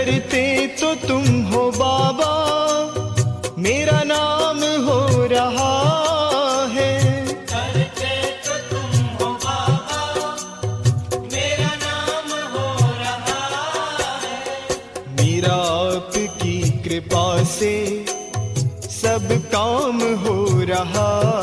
करते तो तुम हो बाबा, मेरा नाम हो रहा है। करते तो तुम हो बाबा, मेरा नाम हो रहा है। मेरा आपकी कृपा से सब काम हो रहा